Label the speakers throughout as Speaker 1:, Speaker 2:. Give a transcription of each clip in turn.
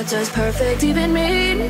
Speaker 1: What does perfect even mean?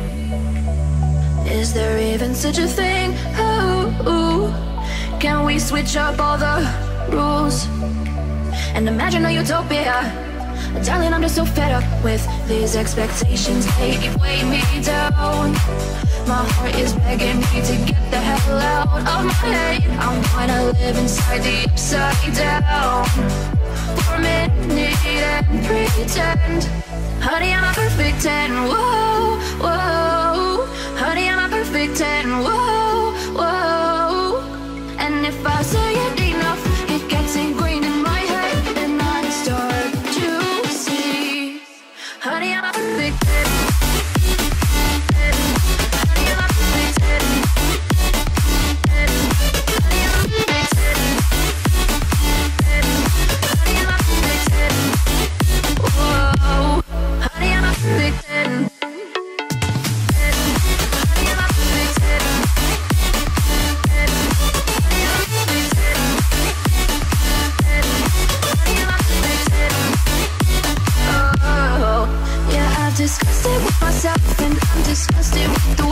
Speaker 1: Is there even such a thing? Oh, can we switch up all the rules and imagine a utopia? Darling, I'm just so fed up with these expectations. They weigh me down. My heart is begging me to get the hell out of my head. I wanna live inside the upside down for a minute and pretend. Honey, I'm a perfect 10. Whoa, whoa. Honey, I'm a perfect 10. Whoa, whoa. And if I say it enough, it gets ingrained in my head, and I start to see. Honey, I'm a perfect 10. Honey, I'm a perfect 10. Honey, I'm a perfect 10. Honey, I'm a perfect 10. Whoa. Honey, I'm a perfect 10. Honey, I'm a perfect 10. Disgusted with myself, and I'm disgusted with the